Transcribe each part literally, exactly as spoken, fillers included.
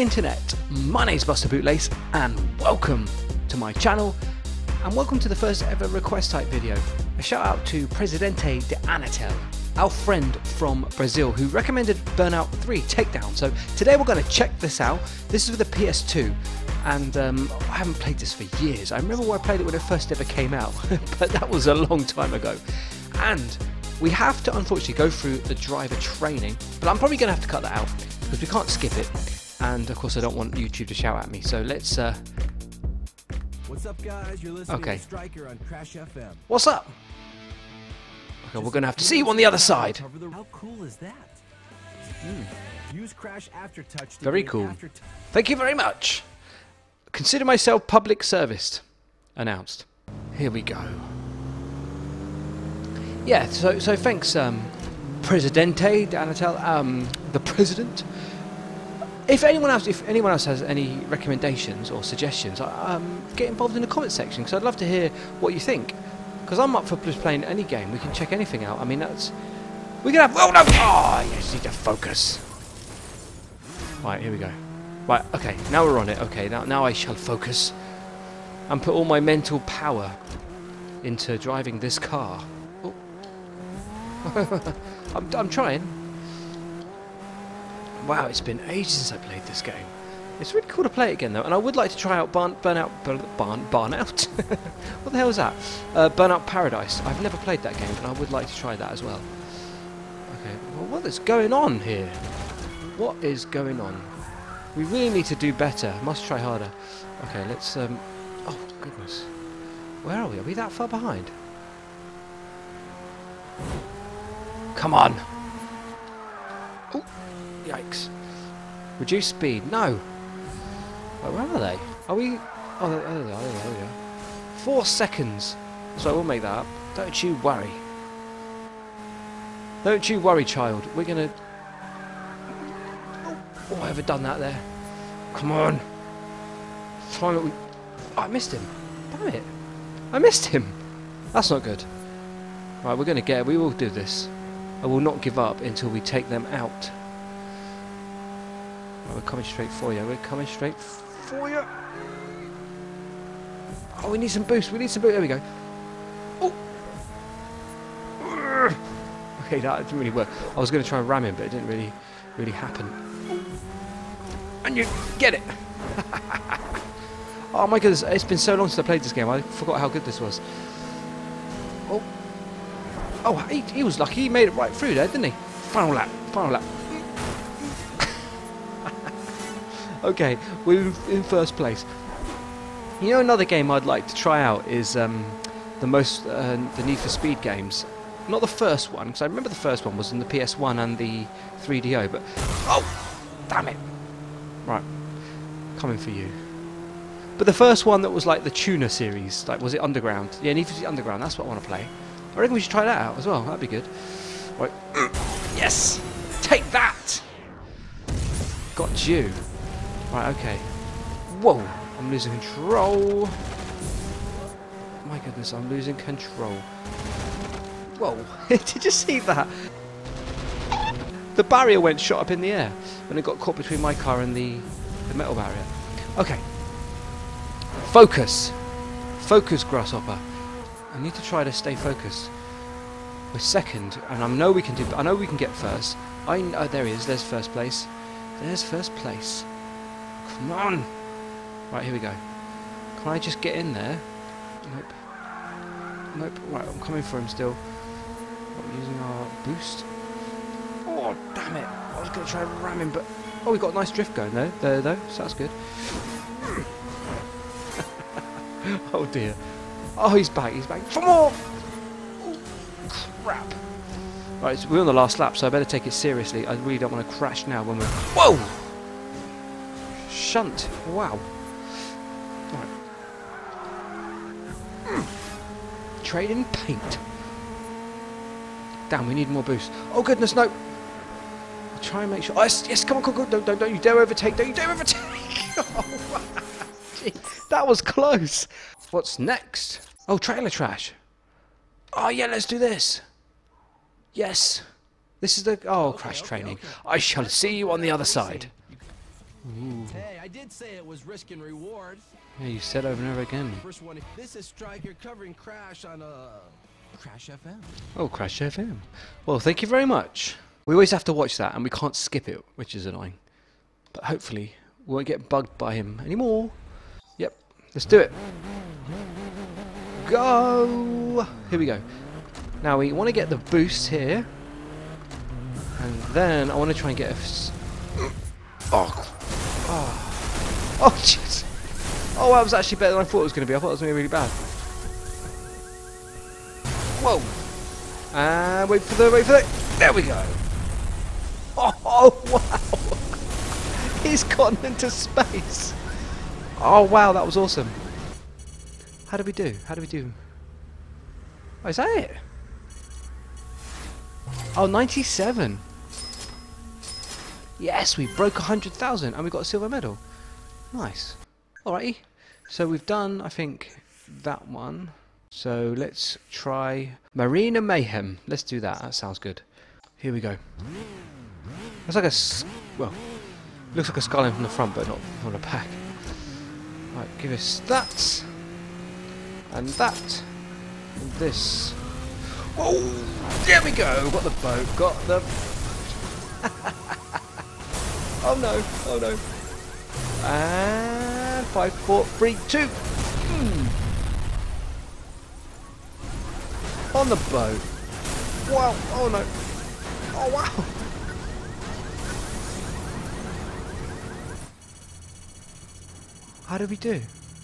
internet, my name's Buster Bootlace and welcome to my channel and welcome to the first ever request type video. A shout out to Presidente de Anatel, our friend from Brazil who recommended Burnout three Takedown. So today we're going to check this out. This is for the P S two and um, I haven't played this for years. I remember when I played it when it first ever came out, but that was a long time ago. And we have to unfortunately go through the driver training, but I'm probably going to have to cut that out because we can't skip it. And of course I don't want YouTube to shout at me, so let's uh What's up, guys? You're listening okay. to Striker on Crash F M. What's up? Okay, we're gonna have to see you on the other side. How cool is that? Mm. Use Crash Aftertouch. Very cool. Thank you very much. Consider myself public serviced. Announced. Here we go. Yeah, so so thanks, um, Presidente de Anatel, um, the president. If anyone else, if anyone else has any recommendations or suggestions, um, get involved in the comment section because I'd love to hear what you think. Because I'm up for just playing any game. We can check anything out. I mean, that's we can have. Oh no! Oh, you just need to focus. Right, here we go. Right, okay. Now we're on it. Okay, now now I shall focus and put all my mental power into driving this car. Oh. I'm I'm trying. Wow, it's been ages since I played this game. It's really cool to play it again though, and I would like to try out Burn, Burnout, Burn, Burn, Burnout? What the hell is that? Uh, Burnout Paradise. I've never played that game, but I would like to try that as well. Okay, well, what is going on here? What is going on? We really need to do better. Must try harder. Okay, let's, um, oh goodness. Where are we? Are we that far behind? Come on! Oh. Yikes. Reduce speed. No. Wait, where are they? Are we... Oh, there, there they are. There we go. Four seconds. So we'll make that up. Don't you worry. Don't you worry, child. We're going to... Oh, I ever done that there? Come on. Time we... Oh, I missed him. Damn it. I missed him. That's not good. Right, we're going to get it. We will do this. I will not give up until we take them out. We're coming straight for you. We're coming straight for you. Oh, we need some boost. We need some boost. There we go. Oh. Okay, that didn't really work. I was going to try and ram him, but it didn't really, really happen. And you get it. Oh my goodness! It's been so long since I played this game. I forgot how good this was. Oh. Oh, he, he was lucky. He made it right through there, didn't he? Final lap. Final lap. Okay, we're in first place. You know, another game I'd like to try out is um, the most uh, the Need for Speed games. Not the first one, because I remember the first one was in the P S one and the three D O. But oh, damn it! Right, coming for you. But the first one that was like the Tuner series, like was it Underground? Yeah, Need for Speed Underground. That's what I want to play. I reckon we should try that out as well. That'd be good. Right, yes, take that. Got you. Right, okay. Whoa, I'm losing control. My goodness, I'm losing control. Whoa, did you see that? The barrier went shot up in the air and it got caught between my car and the, the metal barrier. Okay. Focus. Focus, Grasshopper. I need to try to stay focused. We're second, and I know we can do. I know we can get first. I oh, there he is. There's first place. There's first place. Come on! Right, here we go. Can I just get in there? Nope. Nope. Right, I'm coming for him still. We're using our boost. Oh, damn it! I was going to try and ram him, but... Oh, we got a nice drift going there, there though, so that's good. Oh, dear. Oh, he's back, he's back. Come on! Oh, crap. Right, so we're on the last lap, so I better take it seriously. I really don't want to crash now when we're... Whoa! Shunt. Wow. Right. Mm. Trading paint. Damn, we need more boost. Oh goodness, no. I'll try and make sure. Oh, yes, yes, come on, come on, don't, don't, don't you dare overtake. Don't you dare overtake. Oh, wow. Gee, that was close. What's next? Oh, trailer trash. Oh yeah, let's do this. Yes. This is the... Oh, okay, crash okay, training. okay. I shall see you on the other side. Ooh. Hey, I did say it was risk and reward. Yeah, you said over and over again. First one. This is Striker covering Crash on uh, Crash F M. Oh, Crash F M. Well, thank you very much. We always have to watch that, and we can't skip it, which is annoying. But hopefully, we won't get bugged by him anymore. Yep, let's do it. Go! Here we go. Now, we want to get the boost here. And then, I want to try and get a... S oh. Oh. Oh, jeez. Oh, that was actually better than I thought it was going to be. I thought it was going to be really bad. Whoa. And wait for the... Wait for the... There we go. Oh, oh wow. He's gone into space. Oh, wow. That was awesome. How did we do? How did we do? Oh, is that it? Oh, ninety-seven. Yes, we broke one hundred thousand and we got a silver medal. Nice. Alrighty. So we've done, I think, that one. So let's try Marina Mayhem. Let's do that. That sounds good. Here we go. Looks like a... S well, looks like a skull from the front, but not from the back. Right, give us that. And that. And this. Whoa! There we go! Got the boat. Got the... oh no! Oh no! And five, four, three, two. Mm. On the boat. Wow! Oh no! Oh wow! How did we do?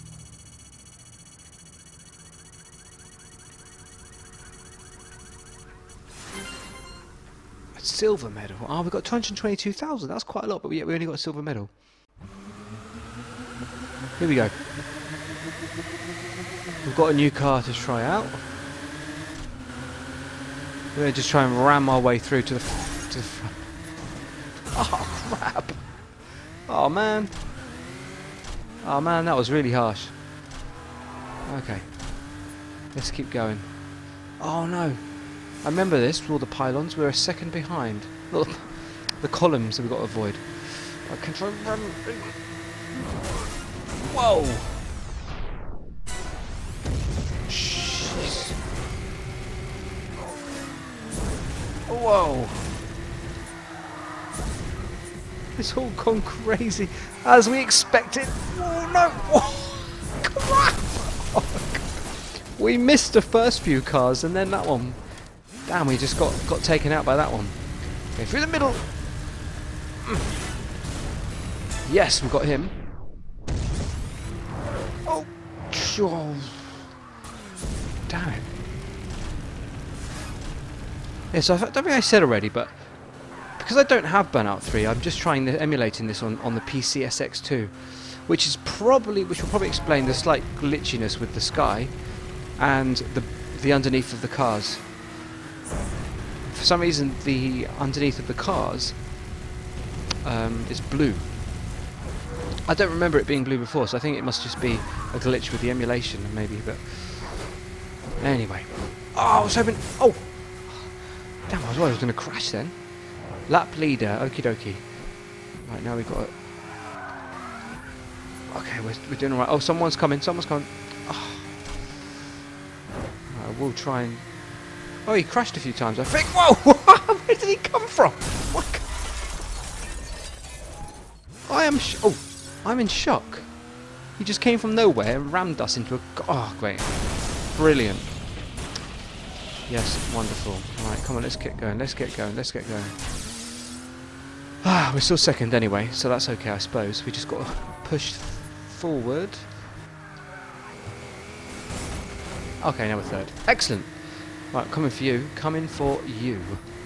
A silver medal. Oh, we got two hundred twenty-two thousand. That's quite a lot, but we, we only got a silver medal. Here we go. We've got a new car to try out. We're going to just try and ram our way through to the, f to the front. Oh, crap. Oh, man. Oh, man, that was really harsh. Okay. Let's keep going. Oh, no. I remember this with all the pylons. We're a second behind. Look, the columns that we've got to avoid. I can try and run. Whoa! Jeez. Whoa! It's all gone crazy, as we expected. Oh no! Whoa. Crap! We missed the first few cars, and then that one. Damn, we just got got taken out by that one. Okay, through the middle. Yes, we got him. Oh, sure. Damn it. Yeah, so I don't think I said already, but because I don't have Burnout three, I'm just trying the, emulating this on, on the P C S X two, which is probably, which will probably explain the slight glitchiness with the sky and the the underneath of the cars. For some reason, the underneath of the cars um, is blue. I don't remember it being blue before, so I think it must just be a glitch with the emulation, maybe. But anyway, oh, I was hoping. Oh, damn! I was worried I was going to crash then. Lap leader, okie dokie. Right, now we've got it. Okay, we're, we're doing alright. Oh, someone's coming, someone's coming. Oh. Right, we'll try and... Oh, he crashed a few times, I think. Whoa! Where did he come from? What? I am sh Oh, I'm in shock. He just came from nowhere and rammed us into a... Oh, great. Brilliant. Yes, wonderful. Alright, come on, let's get going, let's get going, let's get going. Ah, we're still second anyway, so that's okay, I suppose. We just got to push forward. Okay, now we're third. Excellent. Right, coming for you. Coming for you.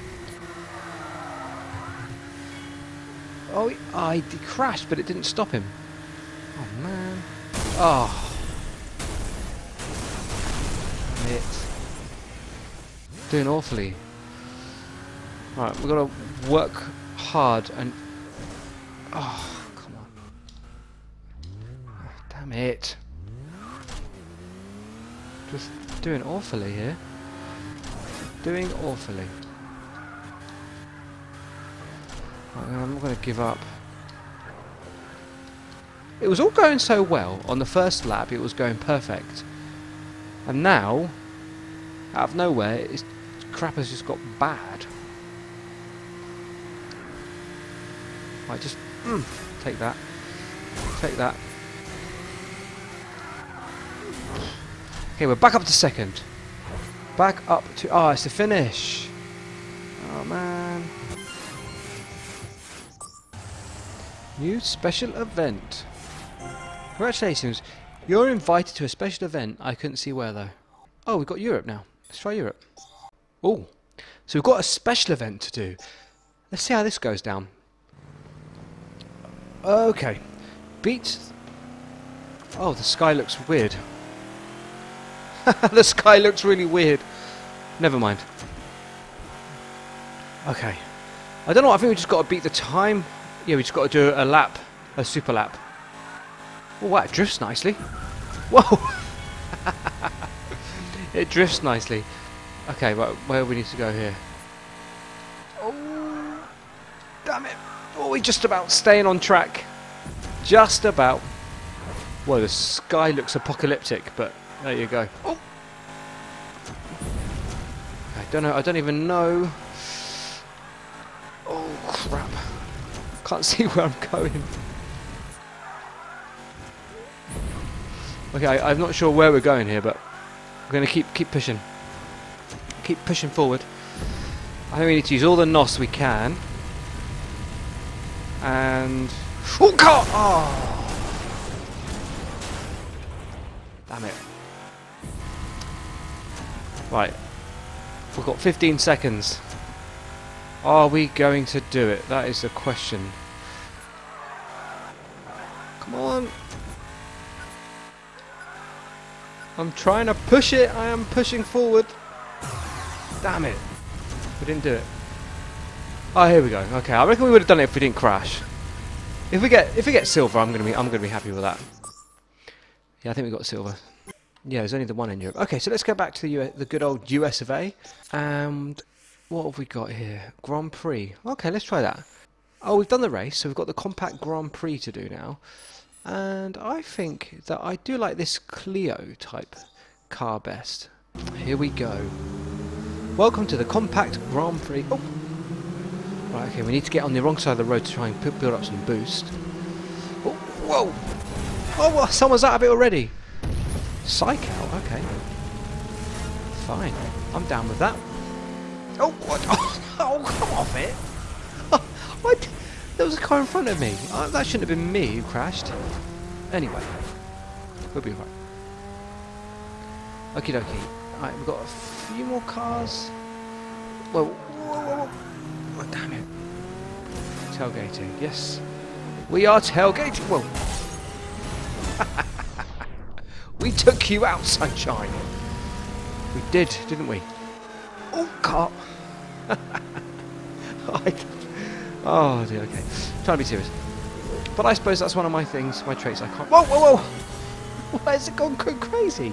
Oh, he, oh, he crashed, but it didn't stop him. Oh, man. Oh. It. Doing awfully. Right, we've got to work hard and... Oh, come on. Oh, damn it. Just doing awfully here. Doing awfully. Right, I'm not going to give up. it was all going so well. On the first lap, it was going perfect. And now, out of nowhere, it's, crap has just got bad. Right, just mm, take that. Take that. Okay, we're back up to second. Back up to... Oh, it's the finish. Oh, man. New special event. Congratulations. You're invited to a special event. I couldn't see where, though. Oh, we've got Europe now. Let's try Europe. Oh. So we've got a special event to do. Let's see how this goes down. Okay. Beat... Oh, the sky looks weird. The sky looks really weird. Never mind. Okay. I don't know. I think we just got to beat the time. Yeah, we just got to do a lap. A super lap. Oh, wow. It drifts nicely. Whoa. It drifts nicely. Okay, right. Where do we need to go here? Oh. Damn it. Oh, we're just about staying on track. Just about. Well, the sky looks apocalyptic, but there you go. Oh. I don't know. I don't even know. Oh crap! Can't see where I'm going. Okay, I, I'm not sure where we're going here, but we're going to keep keep pushing. Keep pushing forward. I think we need to use all the N O S we can. And oh God! Oh. Damn it. Right. We've got fifteen seconds. Are we going to do it? That is the question. Come on. I'm trying to push it. I am pushing forward. Damn it. We didn't do it. Oh, here we go. Okay, I reckon we would have done it if we didn't crash. If we get if we get silver, I'm gonna be I'm gonna be happy with that. Yeah, I think we got silver. Yeah, there's only the one in Europe. Okay, so let's go back to the U S, the good old U S of A. And what have we got here? Grand Prix. Okay, let's try that. Oh, we've done the race, so we've got the compact Grand Prix to do now. And I think that I do like this Clio type car best. Here we go. Welcome to the compact Grand Prix. Oh. Right, okay, we need to get on the wrong side of the road to try and build up some boost. Oh, whoa! Oh, well, someone's out of it already. Psych out, okay. Fine, I'm down with that. Oh, what? Oh, oh come off it! What? There was a car in front of me. Oh, that shouldn't have been me who crashed. Anyway, we'll be right. Okie dokie. Right, we've got a few more cars. Whoa, whoa, whoa, whoa. Oh, damn it. Tailgating, yes. We are tailgating. Whoa. We took you out, sunshine. We did, didn't we? Oh, car. Oh, dear, okay. Trying to be serious. But I suppose that's one of my things, my traits. I can't... Whoa, whoa, whoa! Why has it gone crazy?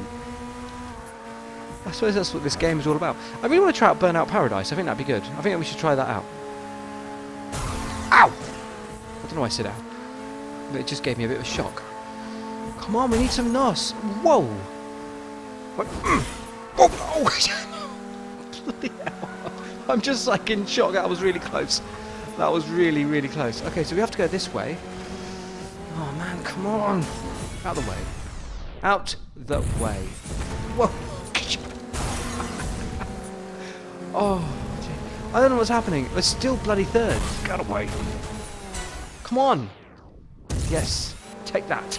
I suppose that's what this game is all about. I really want to try out Burnout Paradise. I think that'd be good. I think that we should try that out. Ow! I don't know why I said ow. But it just gave me a bit of a shock. Come on, we need some N O S. Whoa! What? Oh, oh. Bloody hell. I'm just like in shock. That was really close. That was really, really close. Okay, so we have to go this way. Oh man, come on. Out the way. Out the way. Whoa. Oh, gee. I don't know what's happening. We're still bloody third. Get away. Come on. Yes. Take that.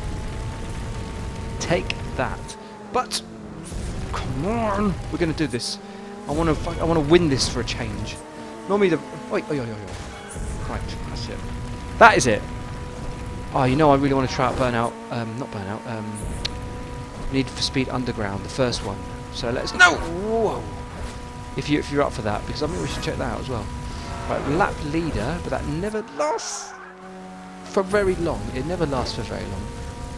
Take that. But come on. We're going to do this. I want to I want to win this for a change. Normally the wait, oh, oh, oh, oh. Right, that's it. That is it. Oh, you know I really want to try out Burnout. Um, not Burnout. Um, Need for Speed Underground, the first one. So let's no. Whoa. If you if you're up for that, because I think we should check that out as well. Right, lap leader, but that never lasts for very long. It never lasts for very long.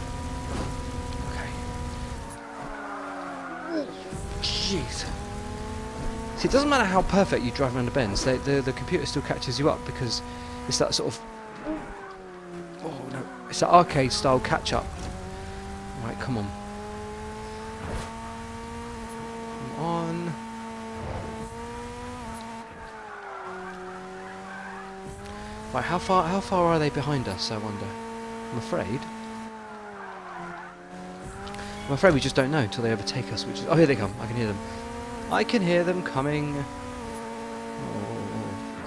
Okay. Jeez. See, it doesn't matter how perfect you drive around the bends. They, the the computer still catches you up because it's that sort of. Oh no! It's an arcade style catch up. Right, come on. Come on. Right, how far how far are they behind us, I wonder? I'm afraid. I'm afraid we just don't know until they overtake us, which is... Oh, here they come. I can hear them. I can hear them coming. Oh.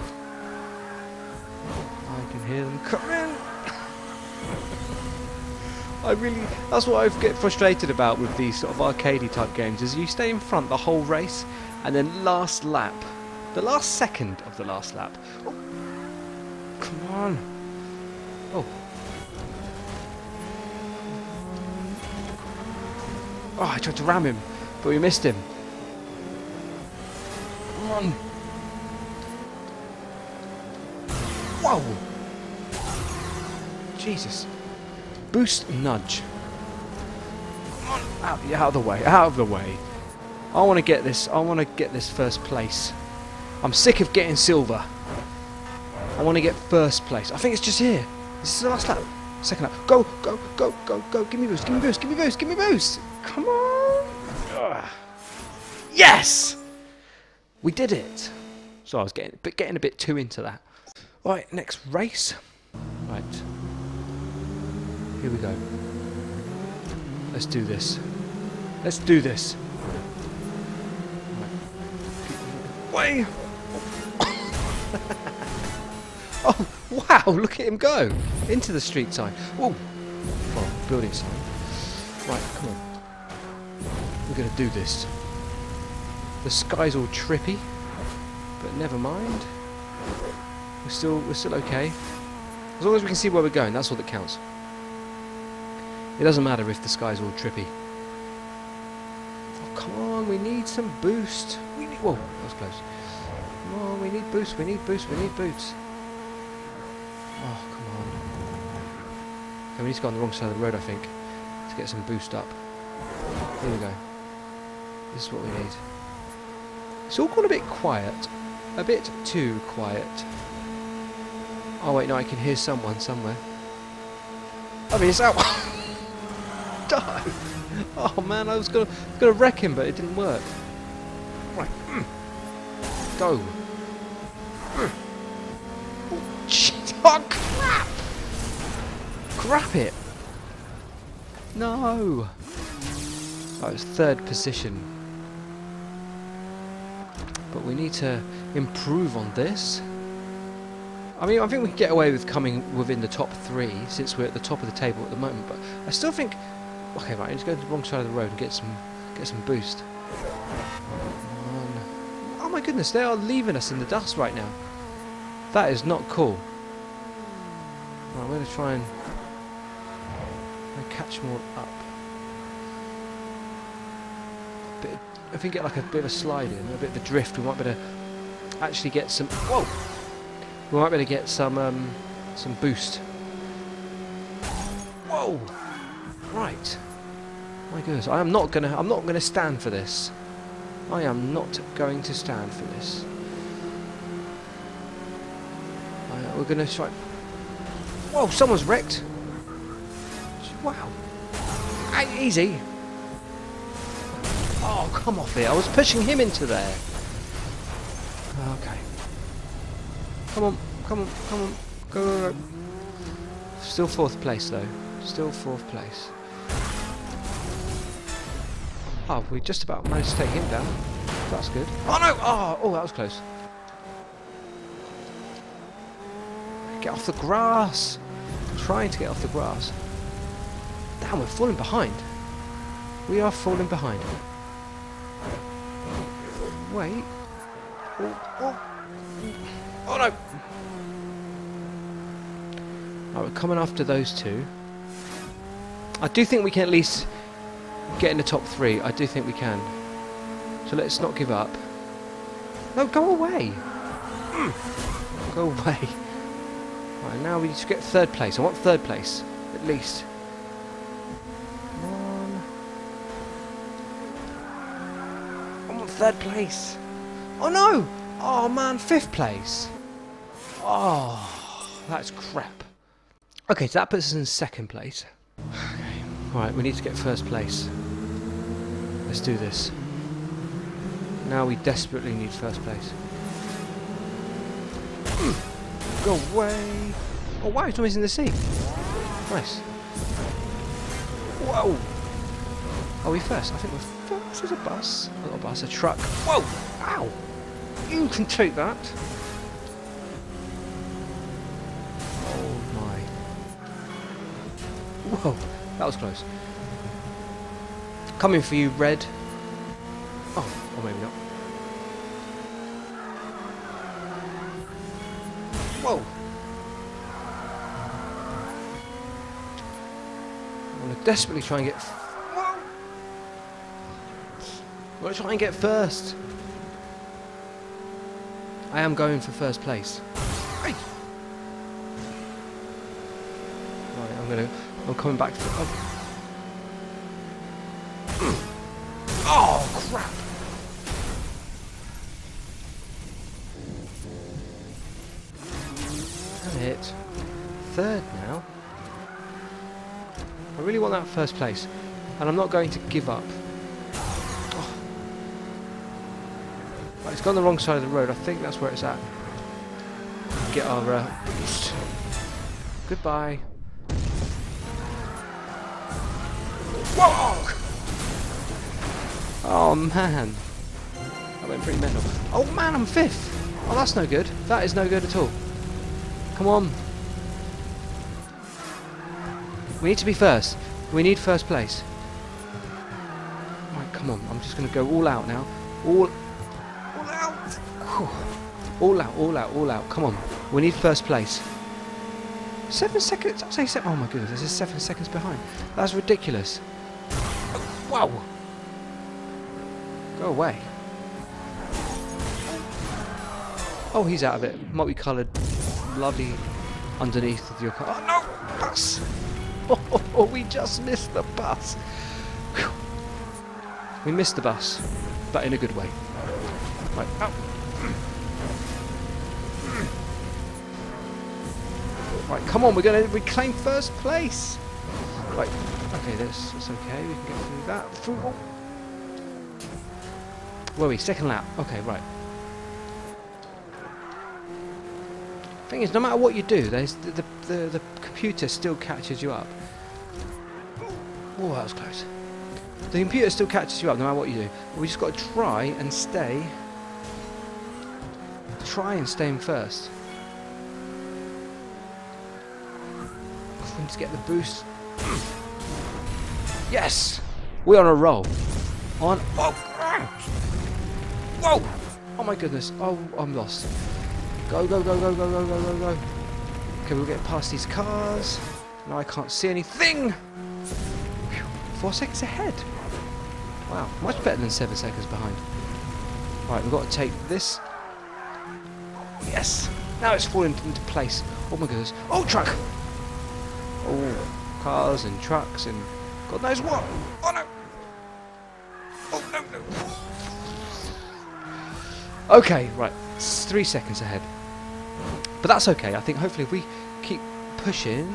I can hear them coming. I really... That's what I get frustrated about with these sort of arcadey type games, is you stay in front the whole race, and then last lap, the last second of the last lap... Oh. Come on. Oh. Oh, I tried to ram him, but we missed him. Come on. Whoa. Jesus. Boost nudge. Come on. Out, out of the way. Out of the way. I want to get this. I want to get this first place. I'm sick of getting silver. I want to get first place. I think it's just here. This is the last lap. Second lap. Go, go, go, go, go. Give me boost. Give me boost. Give me boost. Give me boost. Come on. Ugh. Yes! We did it. So I was getting, but getting a bit too into that. Right, next race. Right. Here we go. Let's do this. Let's do this. Right. Way. Oh, wow, look at him go. Into the street sign. Whoa. Well, building sign. Right, come on. We're going to do this. The sky's all trippy, but never mind. We're still, we're still okay. As long as we can see where we're going, that's all that counts. It doesn't matter if the sky's all trippy. Oh, come on, we need some boost. We need, whoa, that was close. Come on, we need boost, we need boost, we need boost. Oh, come on. Okay, we need to go on the wrong side of the road, I think, to get some boost up. Here we go. This is what we need. It's all gone a bit quiet. A bit too quiet. Oh wait, no, I can hear someone somewhere. I mean, it's out. Die! Oh man, I was gonna gonna wreck him, but it didn't work. Right, mm. Go. Mm. Oh, shit. Oh crap! Crap it! No. Oh, it's third position. But we need to improve on this. I mean, I think we can get away with coming within the top three since we're at the top of the table at the moment. But I still think, okay, right, I need to go to the wrong side of the road and get some, get some boost. Oh my goodness, they are leaving us in the dust right now. That is not cool. Right, I'm going to try and, and catch more up. Bit, if we get like a bit of a slide in, a bit of a drift, we might be able to actually get some. Whoa! We might be able to get some um, some boost. Whoa! Right. My goodness, I am not gonna. I'm not gonna stand for this. I am not going to stand for this. I, we're gonna try. Whoa! Someone's wrecked. Wow. Hey, easy. Oh, come off it. I was pushing him into there. Okay. Come on, come on, come on. Go, go, go. Still fourth place, though. Still fourth place. Oh, we just about managed to take him down. That's good. Oh, no! Oh, oh, that was close. Get off the grass. I'm trying to get off the grass. Damn, we're falling behind. We are falling behind. Wait. Oh, oh. Oh no! Right, we're coming after those two. I do think we can at least get in the top three. I do think we can. So let's not give up. No, go away! Mm. Go away. Right, now we need to get third place. I want third place, at least. Third place. Oh no! Oh man, fifth place. Oh, that's crap. Okay, so that puts us in second place. Okay. Alright, we need to get first place. Let's do this. Now we desperately need first place. Go away! Oh wow, he's almost in the sea. Nice. Whoa! Are we first? I think we're first. There's a bus. Not a bus, a truck. Whoa! Ow! You can take that. Oh my. Whoa! That was close. Coming for you, red. Oh, or maybe not. Whoa! I want to desperately try and get. Whoa! I want to try and get first. I am going for first place. Hey! Right, I'm gonna. I'm coming back for. Oh. Oh crap! Damn it. Third now. I really want that first place, and I'm not going to give up. Oh. Right, it's gone the wrong side of the road. I think that's where it's at. Get our uh, boost. Goodbye. Whoa! Oh man, that went pretty mental. Oh man, I'm fifth. Oh, that's no good. That is no good at all. Come on. We need to be first. We need first place. Right, come on. I'm just going to go all out now. All, all out. Whew. All out, all out, all out. Come on. We need first place. Seven seconds. I'll say seven. Oh my goodness, this is seven seconds behind. That's ridiculous. Wow. Go away. Oh, he's out of it. Multicoloured, lovely underneath of your car. Oh no, bus! Oh, we just missed the bus. Whew. We missed the bus, but in a good way. Right, out. Right, come on, we're going to reclaim first place. Right, okay, that's, that's okay. We can get through that. Through. Oh. Where are we? Second lap. Okay, right. Thing is, no matter what you do, there's the, the, the, the computer still catches you up. Oh, that was close. The computer still catches you up no matter what you do. We just got to try and stay. Try and stay in first. We need to get the boost. Yes! We're on a roll. On. Oh! Whoa! Oh my goodness. Oh, I'm lost. Go, go, go, go, go, go, go, go, go. Okay, we'll get past these cars. Now I can't see anything. Whew. Four seconds ahead. Wow, much better than seven seconds behind. Right, we've got to take this. Yes! Now it's falling into place. Oh my goodness. Oh, truck! Oh, cars and trucks and God knows what. Oh no! Oh no, no. Okay, right. It's three seconds ahead. But that's okay. I think hopefully if we keep pushing.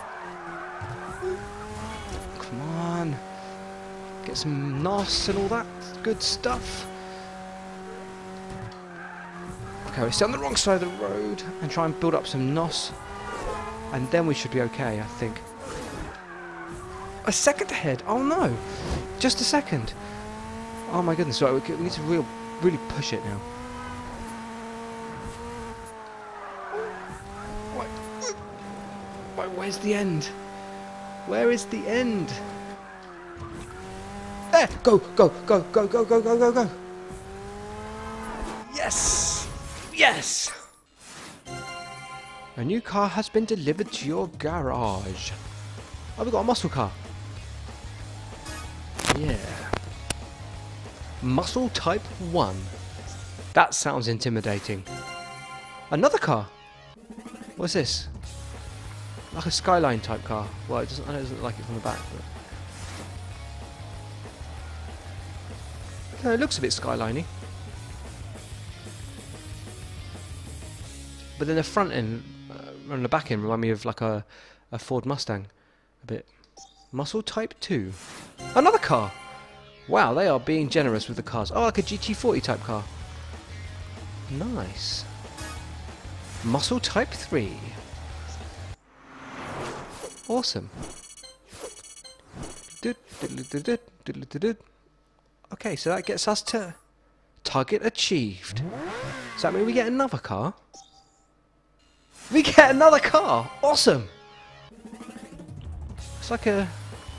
Come on. Get some N O S and all that good stuff. Okay, we stay on the wrong side of the road and try and build up some N O S. And then we should be okay, I think. A second ahead? Oh no! Just a second. Oh my goodness, right, we need to real, really push it now. Wait, where's the end? Where is the end? There! Go, go, go, go, go, go, go, go, go! Yes! Yes! A new car has been delivered to your garage. Oh, we've got a muscle car. Yeah. Muscle Type one. That sounds intimidating. Another car. What's this? Like a Skyline type car. Well, it doesn't, I know it doesn't look like it from the back, but... No, it looks a bit Skyline-y. But then the front end uh, and the back end remind me of like a, a Ford Mustang. A bit. Muscle Type two. Another car! Wow, they are being generous with the cars. Oh, like a G T forty type car. Nice. Muscle Type three. Awesome. Okay, so that gets us to target achieved. Does that mean we get another car? We get another car! Awesome! It's like a...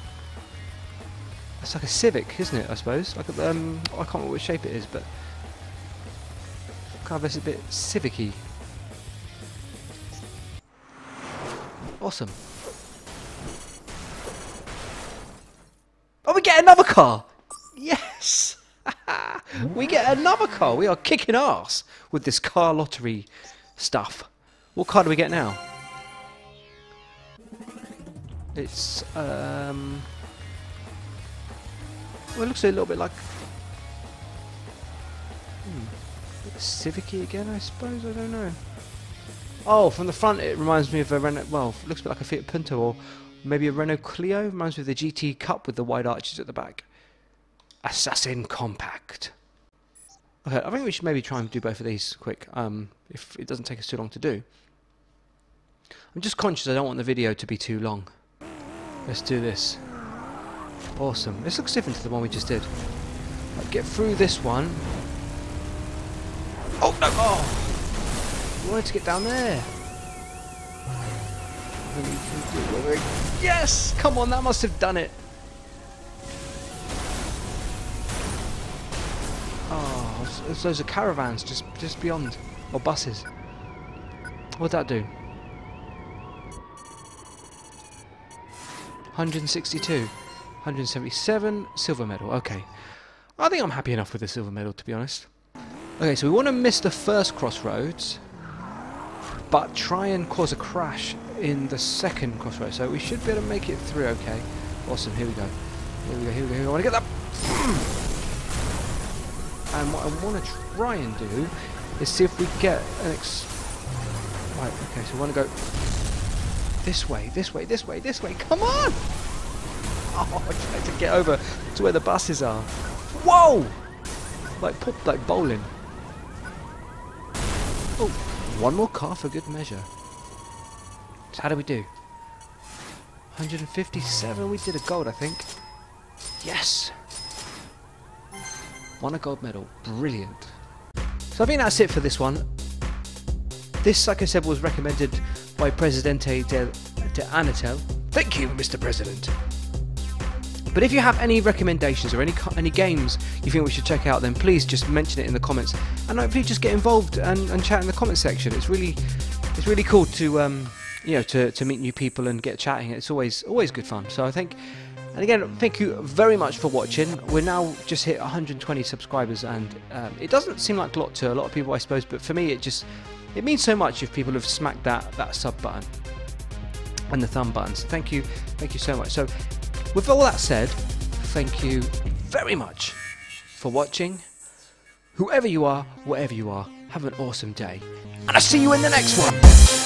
It's like a Civic, isn't it, I suppose? Like a, um, I can't remember what shape it is, but... kind of it's a bit Civic-y. Awesome. Oh, we get another car! Yes! We get another car! We are kicking ass with this car lottery stuff. What car do we get now? It's, um... well, it looks a little bit like... Hmm, Civic-y again, I suppose? I don't know. Oh, from the front it reminds me of a Renault... well, it looks a bit like a Fiat Punto or maybe a Renault Clio. Reminds me of the G T Cup with the wide arches at the back. Assassin Compact. Okay, I think we should maybe try and do both of these quick, um, if it doesn't take us too long to do. I'm just conscious I don't want the video to be too long. Let's do this. Awesome. This looks different to the one we just did. Right, get through this one. Oh, no! Oh! I wanted to get down there. Yes! Come on, that must have done it. Oh, there's loads of caravans just, just beyond. Or buses. What'd that do? one hundred sixty-two. one hundred seventy-seven. Silver medal. Okay. I think I'm happy enough with the silver medal, to be honest. Okay, so we want to miss the first crossroads, but try and cause a crash in the second crossroads. So we should be able to make it through, okay. Awesome, here we go. Here we go, here we go. Here we go. I want to get that... And what I want to try and do is see if we get an ex... Right, okay, so we want to go this way, this way, this way, this way. Come on! Oh, I tried to get over to where the buses are. Whoa! Like, pop, like bowling. Oh, one more car for good measure. So how do we do? one hundred fifty-seven, we did a gold, I think. Yes! Won a gold medal. Brilliant. So I think that's it for this one. This, like I said, was recommended by Presidente de, de Anatel. Thank you, Mister President. But if you have any recommendations or any any games you think we should check out, then please just mention it in the comments, and hopefully just get involved and, and chat in the comment section. It's really it's really cool to um, you know to, to meet new people and get chatting. It's always always good fun. So I think, and again, thank you very much for watching. We're now just hit one hundred twenty subscribers, and um, it doesn't seem like a lot to a lot of people, I suppose, but for me, it just it means so much if people have smacked that that sub button and the thumb button. So thank you, thank you so much. So with all that said, thank you very much for watching. Whoever you are, whatever you are, have an awesome day, and I'll see you in the next one.